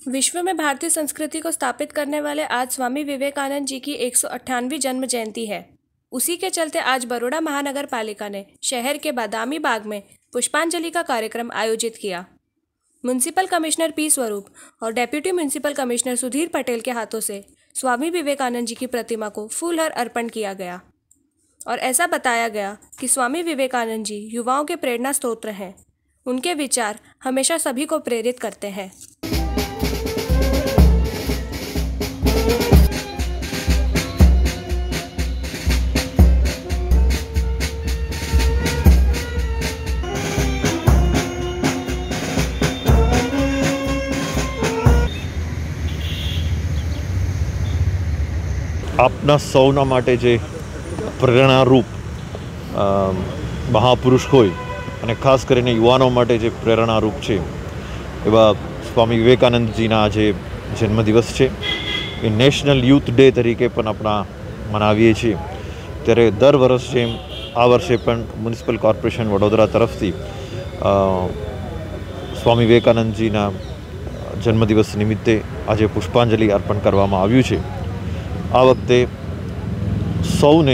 विश्व में भारतीय संस्कृति को स्थापित करने वाले आज स्वामी विवेकानंद जी की 198वीं जन्म जयंती है। उसी के चलते आज बड़ौदा महानगर पालिका ने शहर के बादामी बाग में पुष्पांजलि का कार्यक्रम आयोजित किया। म्युनिसिपल कमिश्नर पी स्वरूप और deputy municipal commissioner Sudhir Patel के हाथों से स्वामी विवेकानंद जी की प्रतिमा को फूलहार अर्पण किया गया और ऐसा बताया गया कि स्वामी विवेकानंद जी युवाओं के प्रेरणा स्रोत हैं। उनके विचार हमेशा सभी को प्रेरित करते हैं। આપના સૌના માટે જે પ્રેરણારૂપ મહાપુરુષ હોય અને ખાસ કરીને યુવાનો માટે જે પ્રેરણારૂપ છે એવા સ્વામી વિવેકાનંદજીના આજે જન્મદિવસ છે એ નેશનલ યુથ ડે તરીકે પણ આપણા મનાવીએ છીએ। ત્યારે દર વર્ષ જેમ આ વર્ષે પણ મ્યુનિસિપલ કોર્પોરેશન વડોદરા તરફથી સ્વામી વિવેકાનંદજીના જન્મદિવસ નિમિત્તે આજે પુષ્પાંજલિ અર્પણ કરવામાં આવ્યું છે। આ વખતે સૌને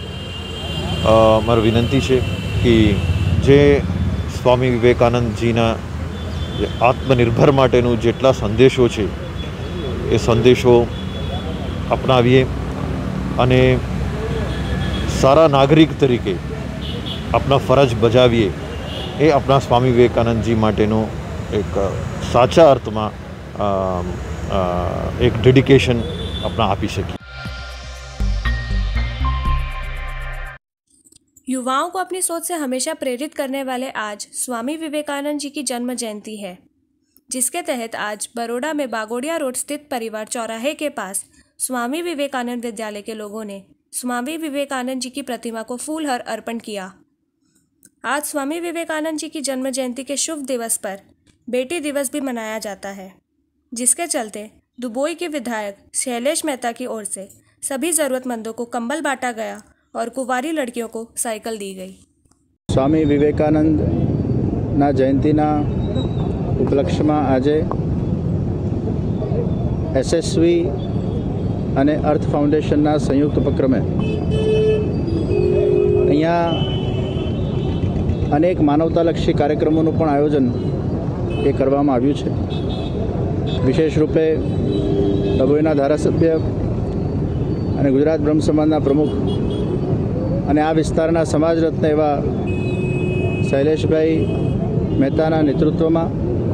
મારી વિનંતી છે કે જે સ્વામી વિવેકાનંદજીના જે આત્મનિર્ભર માટેનું જેટલા સંદેશો છે એ સંદેશો અપનાવીએ અને સારા નાગરિક તરીકે આપણા ફરજ બજાવીએ। એ આપણા સ્વામી વિવેકાનંદજી માટેનો એક સાચા અર્થમાં એક ડેડિકેશન अपना आप ही सकी। युवाओं को अपनी सोच से हमेशा प्रेरित करने वाले आज स्वामी विवेकानंद जी की जन्म जयंती है, जिसके तहत आज बड़ौदा में बागोड़िया रोड स्थित परिवार चौराहे के पास स्वामी विवेकानंद विद्यालय के लोगों ने स्वामी विवेकानंद जी की प्रतिमा को फूलहार अर्पण किया। आज स्वामी विवेकानंद जी की जन्म जयंती के शुभ दिवस पर बेटी दिवस भी मनाया जाता है, जिसके चलते दुबोई के विधायक शैलेश मेहता की ओर से सभी ज़रूरतमंदों को कंबल बांटा गया और कुंवारी लड़कियों को साइकिल दी गई। स्वामी विवेकानंद ना जयंतीना उपलक्ष्य में आज एसएसवी અને અર્થ ફાઉન્ડેશનના સંયુક્ત ઉપક્રમે અહીંયા અનેક માનવતાલક્ષી કાર્યક્રમોનું પણ આયોજન એ કરવામાં આવ્યું છે। વિશેષ રૂપે ડભોઈના ધારાસભ્ય અને ગુજરાત બ્રહ્મ સમાજના પ્રમુખ અને આ વિસ્તારના સમાજરત્ન એવા શૈલેષભાઈ મહેતાના નેતૃત્વમાં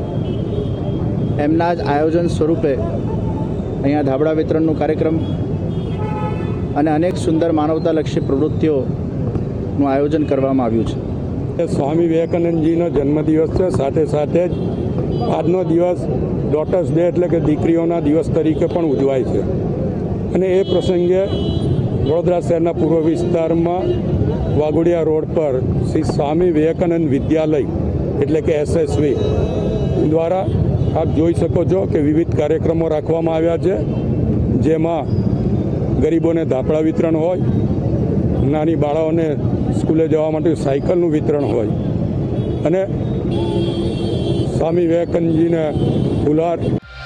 એમના જ આયોજન સ્વરૂપે અહીંયા ધાબળા વિતરણનો કાર્યક્રમ અને અનેક સુંદર માનવતાલક્ષી પ્રવૃત્તિઓનું આયોજન કરવામાં આવ્યું છે। સ્વામી વિવેકાનંદજીનો જન્મદિવસ છે, સાથે સાથે જ આજનો દિવસ ડોટર્સ ડે એટલે કે દીકરીઓના દિવસ તરીકે પણ ઉજવાય છે અને એ પ્રસંગે વડોદરા શહેરના પૂર્વ વિસ્તારમાં વાઘોડિયા રોડ પર શ્રી સ્વામી વિવેકાનંદ વિદ્યાલય એટલે કે એસએસવી દ્વારા આપ જોઈ શકો છો કે વિવિધ કાર્યક્રમો રાખવામાં આવ્યા છે, જેમાં ગરીબોને ધાપડા વિતરણ હોય, નાની બાળાઓને સ્કૂલે જવા માટે સાયકલનું વિતરણ હોય અને स्वामी विवेकानंद जी ने फूलहार।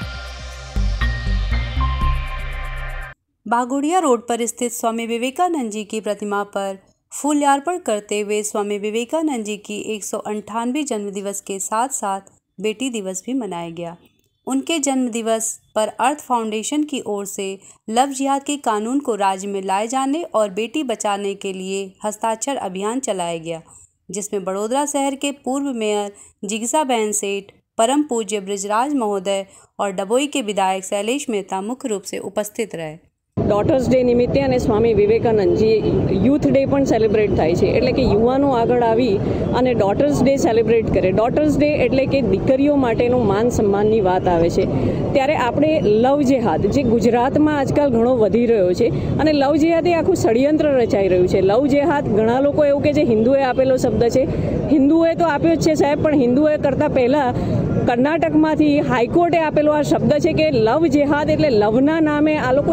बागोड़िया रोड पर स्थित स्वामी विवेकानंद जी की प्रतिमा पर फूल्यार्पण करते हुए स्वामी विवेकानंद जी की 198वीं जन्मदिवस के साथ साथ बेटी दिवस भी मनाया गया। उनके जन्म दिवस पर अर्थ फाउंडेशन की ओर से लव जिहाद के कानून को राज्य में लाए जाने और बेटी बचाने के लिए हस्ताक्षर अभियान चलाया गया, जिसमें बड़ौदा शहर के पूर्व मेयर जिगसाबेन सेठ, परम पूज्य ब्रिजराज महोदय और डभोई के विधायक शैलेश मेहता मुख्य रूप से उपस्थित रहे। ડોટર્સ ડે નિમિત્તે અને સ્વામી વિવેકાનંદજી યુથ ડે પણ સેલિબ્રેટ થાય છે, એટલે કે યુવાનો આગળ આવી અને ડોટર્સ ડે સેલિબ્રેટ કરે। ડોટર્સ ડે એટલે કે દીકરીઓ માટેનું માન સન્માનની વાત આવે છે। ત્યારે આપણે લવ જેહાદ જે ગુજરાતમાં આજકાલ ઘણો વધી રહ્યો છે અને લવ જેહાદ એ આખું ષડયંત્ર રચાઈ રહ્યું છે। લવ જેહાદ ઘણા લોકો એવું કે જે હિન્દુએ આપેલો શબ્દ છે, હિન્દુએ તો આપ્યો જ છે સાહેબ, પણ હિન્દુએ કરતાં પહેલાં કર્ણાટકમાંથી હાઈકોર્ટે આપેલો આ શબ્દ છે કે લવ જેહાદ એટલે લવના નામે આ લોકો જેહાદ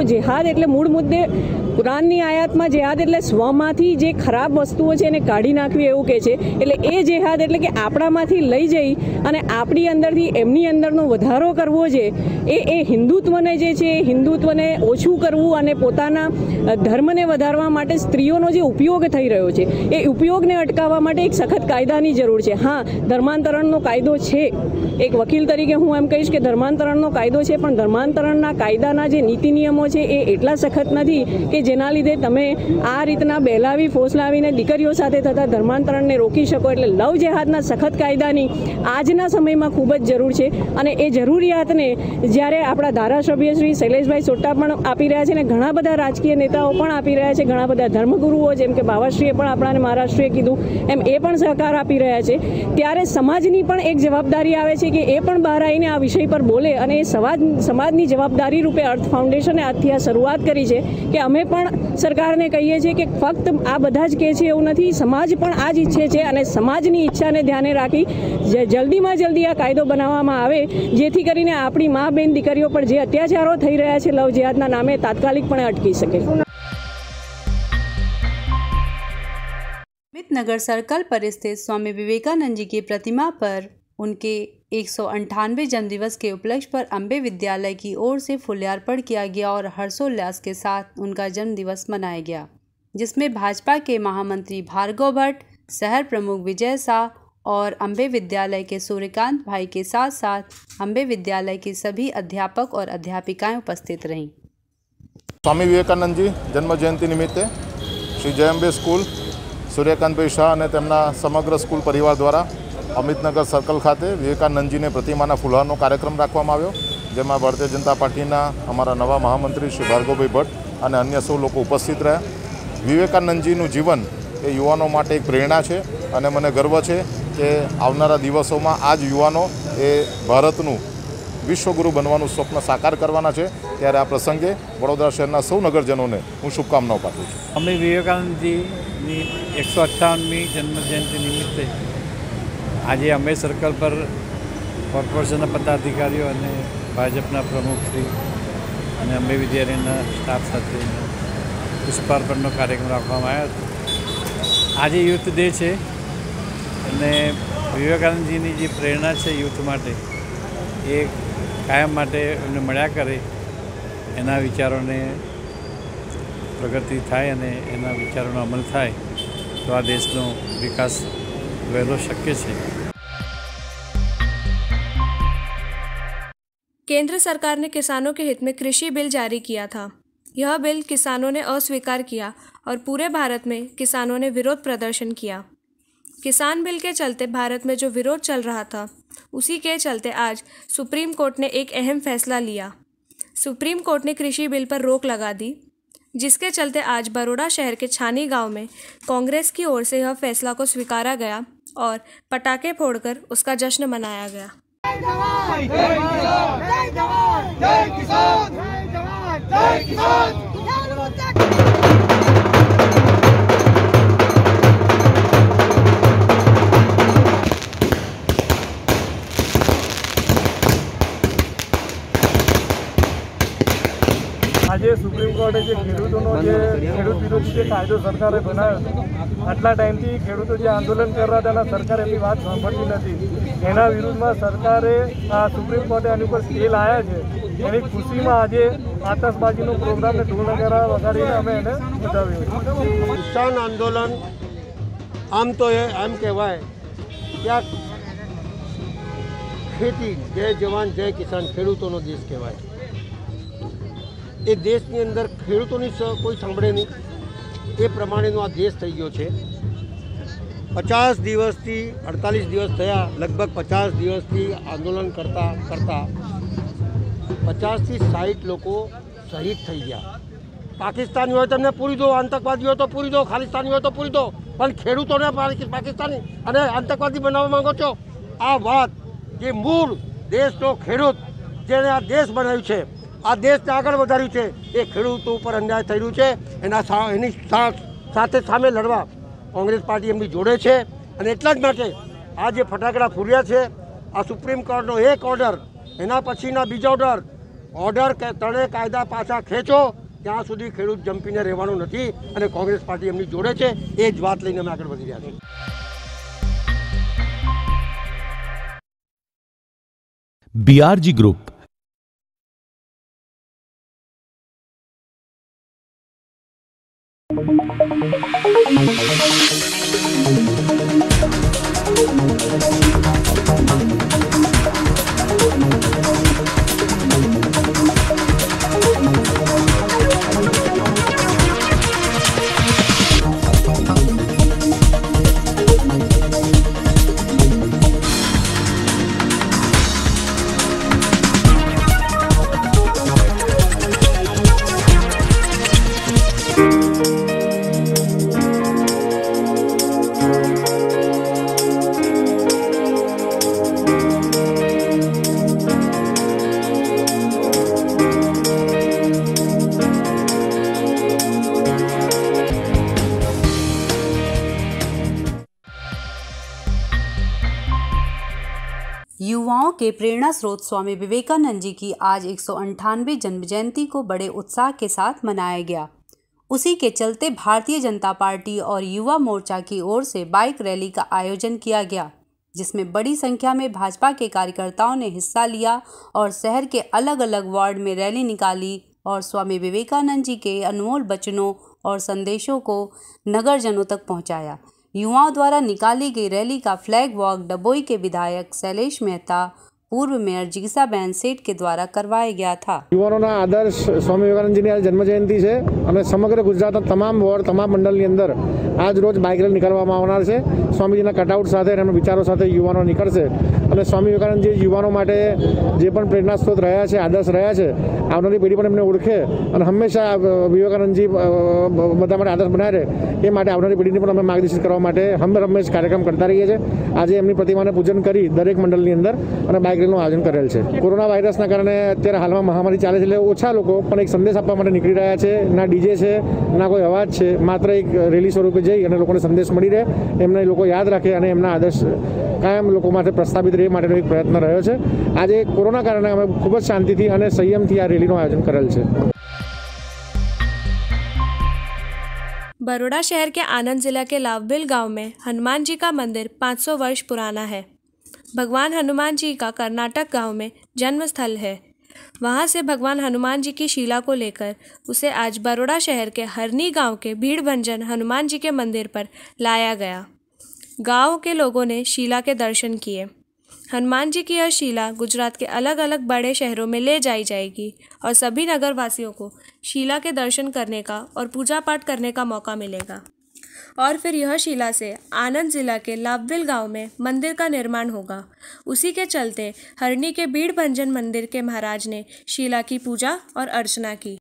એટલે મૂળ મુદ્દે કુરાનની આયાતમાં જેહાદ એટલે સ્વમાંથી જે ખરાબ વસ્તુઓ છે એને કાઢી નાખવી એવું કહે છે. એટલે એ જેહાદ એટલે કે આપણામાંથી લઈ જઈ અને આપણી અંદરથી એમની અંદરનો વધારો કરવો છે. એ હિન્દુત્વને જે છે એ હિન્દુત્વને ઓછું કરવું અને પોતાના ધર્મને વધારવા માટે સ્ત્રીઓનો જે ઉપયોગ થઈ રહ્યો છે એ ઉપયોગને અટકાવવા માટે એક સખત કાયદાની જરૂર છે. હા, ધર્માંતરણનો કાયદો છે. એક વકીલ તરીકે હું એમ કહીશ કે ધર્માંતરણનો કાયદો છે, પણ ધર્માંતરણના કાયદાના જે નીતિ નિયમો છે એ એટલા સખત નથી કે જેના લીધે તમે આ રીતના બહેલાવી ફોસલાવીને દીકરીઓ સાથે થતા ધર્માંતરણને રોકી શકો. એટલે લવ જેહાદના સખત કાયદાની આજના સમયમાં ખૂબ જ જરૂર છે. અને એ જરૂરિયાતને જ્યારે આપણા ધારાસભ્ય શ્રી શૈલેષભાઈ સોટા પણ આપી રહ્યા છે અને ઘણા બધા રાજકીય નેતાઓ પણ આપી રહ્યા છે, ઘણા બધા ધર્મગુરુઓ જેમ કે બાવાશ્રીએ પણ આપણાને મહારાષ્ટ્રીએ કીધું એમ એ પણ સહકાર આપી રહ્યા છે, ત્યારે સમાજની પણ એક જવાબદારી આવે છે કે એ પણ બહાર આવીને આ વિષય પર બોલે. અને એ સમાજની જવાબદારી રૂપે અર્થ ફાઉન્ડેશને આજથી આ શરૂઆત કરી છે કે અમે પણ સરકારને કહીએ છીએ કે ફક્ત આ બધા જ કહે છે એવું નથી, સમાજ પણ આ જ ઈચ્છે છે. અને સમાજની ઈચ્છાને ધ્યાને રાખી જલ્દીમાં જલ્દી આ કાયદો બનાવવામાં આવે, જેથી કરીને આપણી મા બેન દીકરીઓ પર જે અત્યાચારો થઈ રહ્યા છે લવ જેહાદના નામે તાત્કાલિકપણે अटकी सके. अमितनगर सर्कल पर स्थित स्वामी विवेकानंद जी की प्रतिमा पर उनके 198वें जन्मदिवस के उपलक्ष्य पर अम्बे विद्यालय की ओर से फूल्यार्पण किया गया और हर्षोल्लास के साथ उनका जन्मदिवस मनाया गया, जिसमें भाजपा के महामंत्री भार्गव भट्ट, शहर प्रमुख विजय शाह और अम्बे विद्यालय के सूर्यकांत भाई के साथ साथ अम्बे विद्यालय की सभी अध्यापक और अध्यापिकाएं उपस्थित रहीं. स्वामी विवेकानंद जी जन्म जयंती निमित्ते श्री जय अंबे स्कूल सूर्यकांतभाई शाह અને તેમના સમગ્ર સ્કૂલ પરિવાર દ્વારા અમિતનગર સર્કલ ખાતે વિવેકાનંદજીને પ્રતિમાના ફુલહારનો કાર્યક્રમ રાખવામાં આવ્યો, જેમાં ભારતીય જનતા પાર્ટીના અમારા નવા મહામંત્રી શ્રી ભાર્ગવભાઈ ભટ્ટ અને અન્ય સૌ લોકો ઉપસ્થિત રહ્યા. વિવેકાનંદજીનું જીવન એ યુવાનો માટે એક પ્રેરણા છે અને મને ગર્વ છે કે આવનારા દિવસોમાં આ જ યુવાનો એ ભારતનું વિશ્વગુરુ બનવાનું સ્વપ્ન સાકાર કરવાના છે. ત્યારે આ પ્રસંગે વડોદરા શહેરના સૌ નગરજનોને હું શુભકામનાઓ પાઠવું છું. સ્વામી વિવેકાનંદજીની 158મી જન્મજયંતિ નિમિત્તે આજે અંબે સર્કલ પર કોર્પોરેશનના પદાધિકારીઓ અને ભાજપના પ્રમુખશ્રી અને અંબે વિદ્યાલયના સ્ટાફ સાથે પુષ્પાર્પણનો કાર્યક્રમ રાખવામાં આવ્યો હતો. આજે યુથ ડે છે અને વિવેકાનંદજીની જે પ્રેરણા છે યુથ માટે એ કાયમ માટે એમને મળ્યા કરે, એના વિચારોને પ્રગતિ થાય અને એના વિચારોનો અમલ થાય તો આ દેશનો વિકાસ वैलो शक्य है. केंद्र सरकार ने किसानों के हित में कृषि बिल जारी किया था. यह बिल किसानों ने अस्वीकार किया और पूरे भारत में किसानों ने विरोध प्रदर्शन किया. किसान बिल के चलते भारत में जो विरोध चल रहा था, उसी के चलते आज सुप्रीम कोर्ट ने एक अहम फैसला लिया. सुप्रीम कोर्ट ने कृषि बिल पर रोक लगा दी, जिसके चलते आज बरोड़ा शहर के छानी गांव में कांग्रेस की ओर से यह फैसला को स्वीकारा गया और पटाखे फोड़कर उसका जश्न मनाया गया. जय जवान, जय किसान, जय जवान, जय किसान, जय जवान, जय किसान. આજે સુપ્રીમ કોર્ટે જે ખેડૂતોનો જે ખેડૂત વિરોધી જે કાયદો સરકારે બનાવ્યો, આટલા ટાઈમથી ખેડૂતો જે આંદોલન કરી રહ્યા હતા સરકાર એમની વાત સાંભળતી નથી. એના વિરુદ્ધમાં સરકારે આ સુપ્રીમ કોર્ટે આની ઉપર સ્ટે લાવ્યા છે. એની ખુશીમાં આજે આતશબાજીનો પ્રોગ્રામને ઢોલ નગારા વગાડીને અમે એને વધાવ્યો. કિસાન આંદોલન આમ તો એમ કહેવાય કે આ ખેતી જય જવાન જય કિસાન ખેડૂતોનો દેશ કહેવાય. એ દેશની અંદર ખેડૂતોની કોઈ સાંભળે નહીં એ પ્રમાણેનો આ દેશ થઈ ગયો છે. 50 દિવસથી 48 દિવસ થયા, લગભગ 50 દિવસથી આંદોલન કરતાં 50થી 60 લોકો શહીદ થઈ ગયા. પાકિસ્તાની હોય તમને પૂરી દો, આતંકવાદી હોય તો પૂરી દો, ખાલિસ્તાની હોય તો પૂરી દો, પણ ખેડૂતોને પાકિસ્તાની અને આતંકવાદી બનાવવા માંગો છો? આ વાત જે મૂળ દેશનો ખેડૂત જેણે આ દેશ બનાવ્યું છે, આ દેશને આગળ વધાર્યું છે, એ ખેડૂતો ઉપર અન્યાય થઈ રહ્યું છે. એની સાથે સામે લડવા કોંગ્રેસ પાર્ટી એમની જોડે છે. અને એટલા જ માટે આ જે ફટાકડા ફૂર્યા છે, આ સુપ્રીમ કોર્ટનો એક ઓર્ડર, એના પછીના બીજો ઓર્ડર કે ત્રણેય કાયદા પાછા ખેંચો ત્યાં સુધી ખેડૂત જંપીને રહેવાનું નથી અને કોંગ્રેસ પાર્ટી એમની જોડે છે, એ જ વાત લઈને અમે આગળ વધી રહ્યા છીએ. BRG Group. युवाओं के प्रेरणा स्रोत स्वामी विवेकानंद जी की आज 198वीं जन्म जयंती को बड़े उत्साह के साथ मनाया गया। उसी के चलते भारतीय जनता पार्टी और युवा मोर्चा की ओर से बाइक रैली का आयोजन किया गया, जिसमें बड़ी संख्या में भाजपा के कार्यकर्ताओं ने हिस्सा लिया और शहर के अलग अलग वार्ड में रैली निकाली और स्वामी विवेकानंद जी के अनमोल वचनों और संदेशों को नगरजनों तक पहुंचाया। युवाओं द्वारा निकाली गई रैली का फ्लैग वॉक डबोई के विधायक शैलेश मेहता, पूर्व मेयर जिगीसाबेन सेठ के द्वारा करवाया गया था। યુવાનોના આદર્શ સ્વામી વિવેકાનંદજીની આજે જન્મજયંતિ છે અને સમગ્ર ગુજરાતના તમામ વોર્ડ તમામ મંડળની અંદર આજ રોજ બાઇક રેલી નીકળવામાં આવનાર છે। સ્વામીજીના કટઆઉટ સાથે અને એમના વિચારો સાથે યુવાનો નીકળશે અને સ્વામી વિવેકાનંદજી યુવાનો માટે જે પણ પ્રેરણા સ્ત્રોત રહ્યા છે, આદર્શ રહ્યા છે, આવનારી પેઢી પણ એમને ઓળખે અને હંમેશા વિવેકાનંદજી બધા માટે આદર્શ બનાવે એ માટે આવનારી પેઢીને પણ અમે માર્ગદર્શિત કરવા માટે હંમેશ કાર્યક્રમ કરતા રહીએ છીએ। આજે એમની પ્રતિમાને પૂજન કરી દરેક મંડળની અંદર અને બાઇક રેલીનું આયોજન કરેલ છે। કોરોના વાયરસના કારણે અત્યારે હાલમાં મહામારી ચાલે છે, એટલે ઓછા લોકો પણ એક સંદેશ આપવા માટે નીકળી રહ્યા છે। ના ડીજે છે, ના કોઈ અવાજ છે, માત્ર એક રેલી સ્વરૂપે જઈ અને લોકોને સંદેશ મળી રહે, એમને લોકો યાદ રાખે અને એમના આદર્શ કાયમ લોકો માટે પ્રસ્થાપિત રહે માટેનો એક પ્રયત્ન રહ્યો છે। આજે કોરોના કારણે અમે ખૂબ જ શાંતિથી અને સંયમથી આ રેલીનું આયોજન કરેલ છે। बरोड़ा शहर के आनंद जिला के लावबिल गांव में हनुमान जी का मंदिर 500 वर्ष पुराना है। भगवान हनुमान जी का कर्नाटक गांव में जन्म स्थल है। वहां से भगवान हनुमान जी की शिला को लेकर उसे आज बरोड़ा शहर के हरनी गांव के भीड़भंजन हनुमान जी के मंदिर पर लाया गया। गांव के लोगों ने शिला के दर्शन किए। हनुमान जी की यह शिला गुजरात के अलग अलग बड़े शहरों में ले जाई जाएगी और सभी नगरवासियों को शिला के दर्शन करने का और पूजा पाठ करने का मौका मिलेगा और फिर यह शिला से आनंद जिला के लावबिल गांव में मंदिर का निर्माण होगा। उसी के चलते हरनी के भीड़भंजन मंदिर के महाराज ने शिला की पूजा और अर्चना की।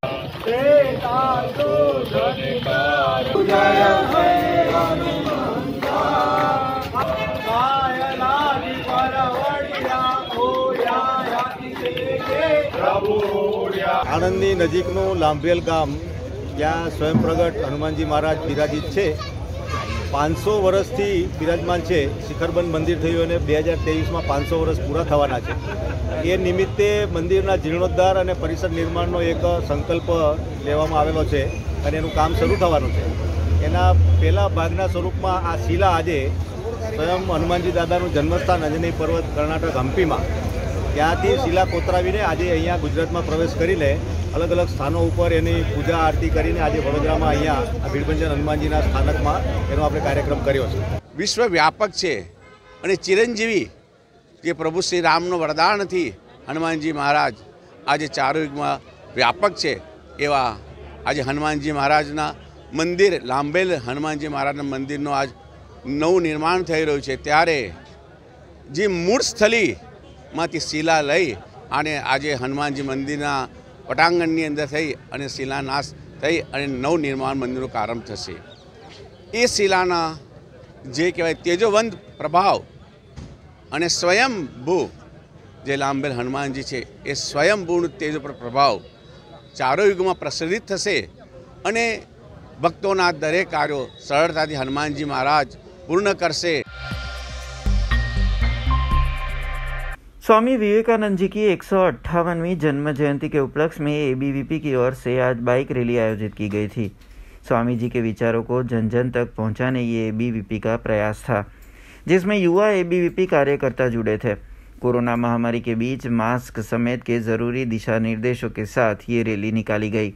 આણંદની નજીકનું લાંભેલ ગામ, ત્યાં સ્વયં પ્રગટ હનુમાનજી મહારાજ બિરાજિત છે। 500 વર્ષથી બિરાજમાન છે। શિખરબંધ મંદિર થયું અને 2023માં 500 વર્ષ પૂરા થવાના છે। એ નિમિત્તે મંદિરના જીર્ણોદ્ધાર અને પરિસર નિર્માણનો એક સંકલ્પ લેવામાં આવેલો છે અને એનું કામ શરૂ થવાનું છે। એના પહેલા ભાગના સ્વરૂપમાં આ શિલા આજે સ્વયં હનુમાનજી દાદાનું જન્મસ્થાન અંજનેય પર્વત કર્ણાટક હમ્પીમાં ત્યાંથી શિલા કોતરાવીને આજે અહીંયા ગુજરાતમાં પ્રવેશ કરીને અલગ અલગ સ્થાનો ઉપર એની પૂજા આરતી કરીને આજે વડોદરામાં અહીંયા ભીડભંજન હનુમાનજીના સ્થાનકમાં એનો આપણે કાર્યક્રમ કર્યો છે। વિશ્વવ્યાપક છે અને ચિરંજીવી જે પ્રભુ શ્રી રામનો વરદાનથી હનુમાનજી મહારાજ આજે ચારુયુગમાં વ્યાપક છે એવા આજે હનુમાનજી મહારાજના મંદિર લાંભેલ હનુમાનજી મહારાજના મંદિરનો આજ નવું નિર્માણ થઈ રહ્યું છે। ત્યારે જે મૂળ સ્થળીમાંથી શિલા લઈ અને આજે હનુમાનજી મંદિરના પટાંગણની અંદર થઈ અને શિલાન્યાસ થઈ અને નવનિર્માણ મંદિરનો પ્રારંભ થશે। એ શિલાના જે કહેવાય તેજોવંત પ્રભાવ અને સ્વયંભૂ જે લાંભેલ હનુમાનજી છે એ સ્વયંભૂનું તેજો પર પ્રભાવ ચારો યુગમાં પ્રસરિત થશે અને ભક્તોના દરેક કાર્યો સરળતાથી હનુમાનજી મહારાજ પૂર્ણ કરશે। स्वामी विवेकानंद जी की 158वीं जन्म जयंती के उपलक्ष्य में एबीवीपी की ओर से आज बाइक रैली आयोजित की गई थी। स्वामी जी के विचारों को जन जन तक पहुंचाने ये एबीवीपी का प्रयास था, जिसमें युवा एबीवीपी कार्यकर्ता जुड़े थे। कोरोना महामारी के बीच मास्क समेत के जरूरी दिशा निर्देशों के साथ ये रैली निकाली गई।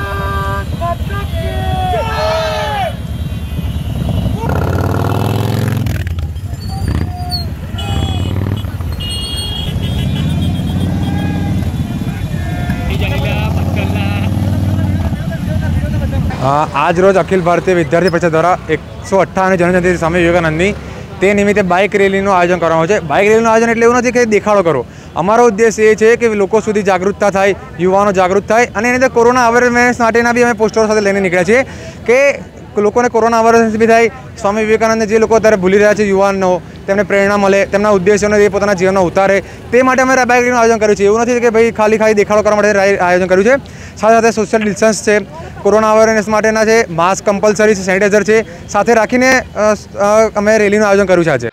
आज रोज अखिल भारतीय विद्यार्थी परिषद द्वारा 158 જન્મજયંતિ સ્વામી વિવેકાનંદની તે નિમિત્તે બાઇક રેલીનું આયોજન કરવામાં આવે છે। બાઇક રેલીનું આયોજન એટલે એવું નથી કે દેખાડો કરો, અમારો ઉદ્દેશ એ છે કે લોકો સુધી જાગૃતતા થાય, યુવાનો જાગૃત થાય અને એની અંદર કોરોના અવેરનેસ માટેના બી અમે પોસ્ટરો સાથે લઈને નીકળ્યા છીએ કે લોકોને કોરોના અવેરનેસ બી થાય। સ્વામી વિવેકાનંદ જે લોકો અત્યારે ભૂલી રહ્યા છે યુવાનો, તેમને પ્રેરણા મળે, તેમના ઉદ્દેશોને એ પોતાના જીવનમાં ઉતારે, તે માટે અમે બાઇક રેલીનું આયોજન કર્યું છે। એવું નથી કે ભાઈ ખાલી દેખાડો કરવા માટે આયોજન કર્યું છે। સાથે સાથે સોશિયલ ડિસ્ટન્સ છે, કોરોના અવેરનેસ માટેના છે, માસ્ક કમ્પલસરી છે, સેનિટાઈઝર છે, સાથે રાખીને અમે રેલીનું આયોજન કર્યું છે। આજે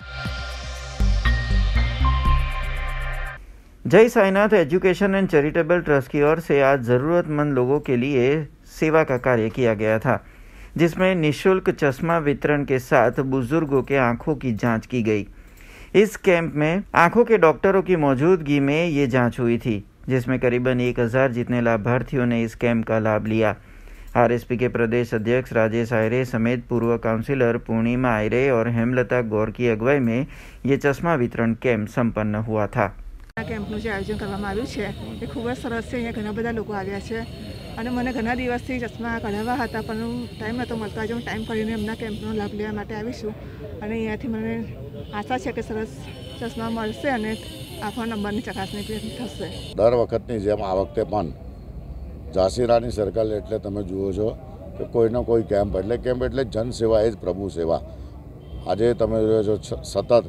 Jai Sainath education and charitable trust की ओर से आज ज़रूरतमंद लोगों के लिए सेवा का कार्य किया गया था, जिसमें निःशुल्क चश्मा वितरण के साथ बुजुर्गों के आंखों की जांच की गई। इस कैंप में आंखों के डॉक्टरों की मौजूदगी में ये जांच हुई थी, जिसमें करीबन 1000 जितने लाभार्थियों ने इस कैंप का लाभ लिया। आरएसपी के प्रदेश अध्यक्ष राजेश आयरे समेत पूर्व काउंसिलर पूर्णिमा आयरे और हेमलता गौर की अगुवाई में ये चश्मा वितरण कैंप संपन्न हुआ था। કેમ્પનું જે આયોજન કરવામાં આવ્યું છે એ ખૂબ જ સરસ છે। અહીંયા ઘણા બધા લોકો આવ્યા છે અને મને ઘણા દિવસથી ચશ્મા કઢાવવા હતા, પણ ટાઈમ નહોતો મળતો। આજે હું ટાઈમ કાઢીને એમના કેમ્પનો લાભ લેવા માટે આવીશું અને અહીંયાથી મને આશા છે કે સરસ ચશ્મા મળશે અને આંખો નંબરની ચકાસણી થશે। દર વખતની જેમ આ વખતે પણ ઝાંસીરાની સર્કલ એટલે તમે જુઓ છો કે કોઈનો કોઈ કેમ્પ એટલે જનસેવા એ જ પ્રભુ સેવા। આજે તમે જોયો છો સતત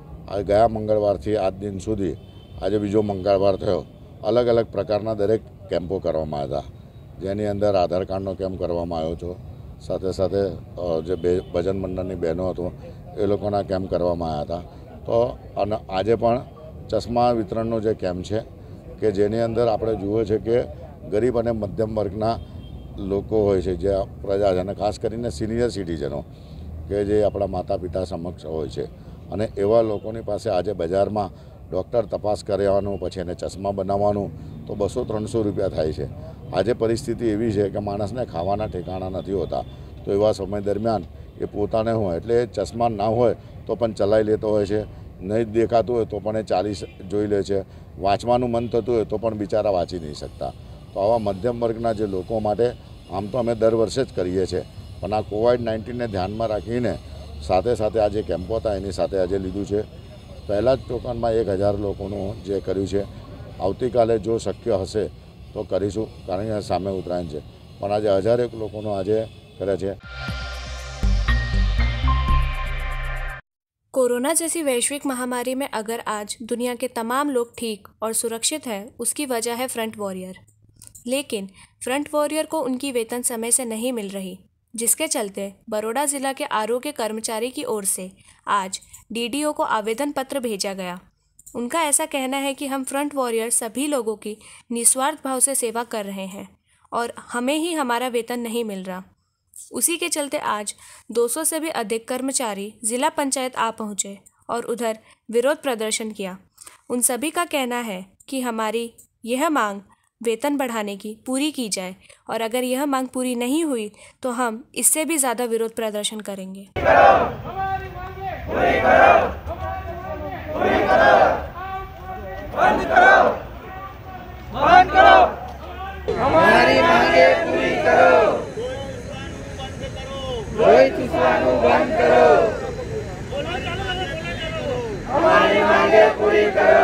ગયા મંગળવારથી આજ દિન સુધી આજે બીજો મંગળવાર થયો, અલગ અલગ પ્રકારના દરેક કેમ્પો કરવામાં આવ્યા હતા, જેની અંદર આધાર કાર્ડનો કેમ્પ કરવામાં આવ્યો હતો, સાથે સાથે જે ભજન મંડળની બહેનો હતો એ લોકોના કેમ્પ કરવામાં આવ્યા હતા। તો અને આજે પણ ચશ્મા વિતરણનો જે કેમ્પ છે કે જેની અંદર આપણે જુએ છે કે ગરીબ અને મધ્યમ વર્ગના લોકો હોય છે, જે પ્રજા છે, અને ખાસ કરીને સિનિયર સિટીઝનો કે જે આપણા માતા પિતા સમક્ષ હોય છે, અને એવા લોકોની પાસે આજે બજારમાં ડૉક્ટર તપાસ કરાવવાનું, પછી એને ચશ્મા બનાવવાનું તો 200-300 રૂપિયા થાય છે। આજે પરિસ્થિતિ એવી છે કે માણસને ખાવાના ઠેકાણા નથી હોતા, તો એવા સમય દરમિયાન એ પોતાને હોય એટલે ચશ્મા ના હોય તો પણ ચલાવી લેતો હોય છે, નહીં દેખાતું હોય તો પણ એ ચાલી જોઈ લે છે, વાંચવાનું મન થતું હોય તો પણ બિચારા વાંચી નહીં શકતા। તો આવા મધ્યમ વર્ગના જે લોકો માટે આમ તો અમે દર વર્ષે જ કરીએ છીએ, પણ આ કોવિડ-19ને ધ્યાનમાં રાખીને સાથે સાથે આ જે કેમ્પો હતા એની સાથે આજે લીધું છે। પહેલાં જ ટોકનમાં 1000 લોકોનું જે કર્યું છે, આવતીકાલે જો શક્ય હશે તો કરીશું, કારણ કે સામે ઉત્તરાયણ છે, પણ આજે 1001 લોકોનું આજે કરે છે। कोरोना जैसी वैश्विक महामारी में अगर आज दुनिया के तमाम लोग ठीक और सुरक्षित हैं, उसकी वजह है फ्रंट वॉरियर। लेकिन फ्रंट वॉरियर को उनकी वेतन समय से नहीं मिल रही, जिसके चलते बरोडा ज़िला के आरोग्य कर्मचारी की ओर से आज डीडीओ को आवेदन पत्र भेजा गया। उनका ऐसा कहना है कि हम फ्रंट वॉरियर सभी लोगों की निस्वार्थ भाव से सेवा कर रहे हैं और हमें ही हमारा वेतन नहीं मिल रहा। उसी के चलते आज 200 से भी अधिक कर्मचारी ज़िला पंचायत आ पहुँचे और उधर विरोध प्रदर्शन किया। उन सभी का कहना है कि हमारी यह मांग वेतन बढ़ाने की पूरी की जाए और अगर यह मांग पूरी नहीं हुई तो हम इससे भी ज़्यादा विरोध प्रदर्शन करेंगे। हमारी मांगे पूरी करो, लोही चूसવાનું બંધ કરો, हमारी मांगे पूरी करो।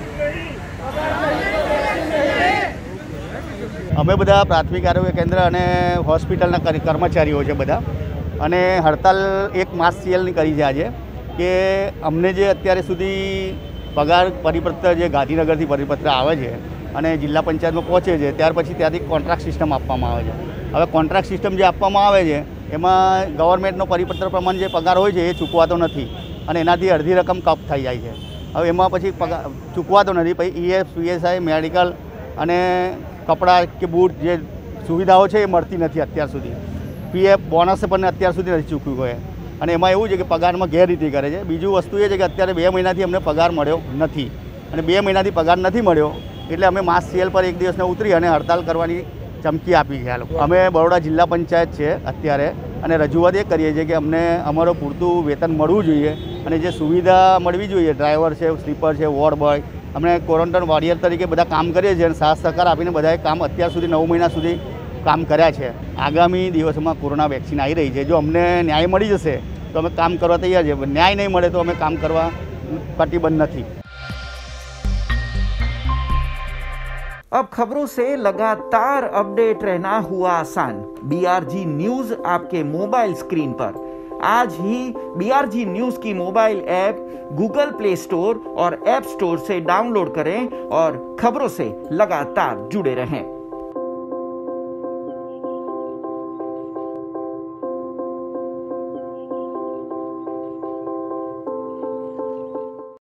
અમે બધા પ્રાથમિક આરોગ્ય કેન્દ્ર અને હોસ્પિટલના કર્મચારીઓ છે બધા, અને હડતાલ 1 માસ CLની કરી છે આજે કે અમને જે અત્યારે સુધી પગાર પરિપત્ર જે ગાંધીનગરથી પરિપત્ર આવે છે અને જિલ્લા પંચાયતમાં પહોંચે છે, ત્યાર પછી ત્યાંથી કોન્ટ્રાક્ટ સિસ્ટમ આપવામાં આવે છે। હવે કોન્ટ્રાક્ટ સિસ્ટમ જે આપવામાં આવે છે એમાં ગવર્મેન્ટનો પરિપત્ર પ્રમાણે જે પગાર હોય છે એ ચૂકવાતો નથી અને એનાથી અડધી રકમ કપ થઈ જાય છે। હવે એમાં પછી પગાર ચૂકવાતો નથી, પછી ESI મેડિકલ અને કપડાં કે બૂટ જે સુવિધાઓ છે એ મળતી નથી અત્યાર સુધી. PF બોનસ પણ અત્યાર સુધી નથી ચૂક્યું હોય અને એમાં એવું છે કે પગારમાં ગેરરીતિ કરે છે. બીજું વસ્તુ એ છે કે અત્યારે 2 મહિનાથી અમને પગાર મળ્યો નથી અને 2 મહિનાથી પગાર નથી મળ્યો એટલે અમે માસ CL પર એક દિવસને ઉતરી અને હડતાલ કરવાની ચમકી આપી છે આ લોકો. અમે બરોડા જિલ્લા પંચાયત છે અત્યારે અને રજૂઆત એ કરીએ છીએ કે અમને અમારું પૂરતું વેતન મળવું જોઈએ અને જે સુવિધા મળવી જોઈએ, ડ્રાઈવર છે, સ્લીપર છે, વોર્ડ બોય, અમે ક્વોરન્ટાઇન વોરિયર તરીકે બધા કામ કરીએ છીએ અને સાથ સહકાર આપીને બધાએ કામ અત્યાર સુધી 9 મહિના સુધી કામ કર્યા છે. આગામી દિવસોમાં કોરોના વેક્સિન આવી રહી છે, જો અમને ન્યાય મળી જશે તો અમે કામ કરવા તૈયાર છે, ન્યાય નહીં મળે તો અમે કામ કરવા કટિબદ્ધ નથી. अब खबरों से लगातार अपडेट रहना हुआ आसान. BRG न्यूज आपके मोबाइल स्क्रीन पर. आज ही BRG न्यूज की mobile app Google play store और ऐप स्टोर से डाउनलोड करें और खबरों से लगातार जुड़े रहें.